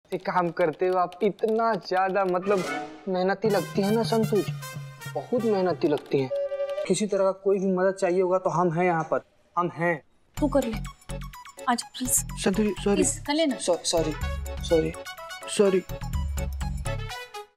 ये काम करते हो आप इतना ज्यादा मतलब मेहनती लगती है ना संतोष, बहुत मेहनती लगती हैं। किसी तरह का कोई भी मदद चाहिए होगा तो हम हैं यहाँ पर, हम हैं। तू कर ले आज प्लीज। संतोष सॉरी, कर लेना। Sorry sorry sorry.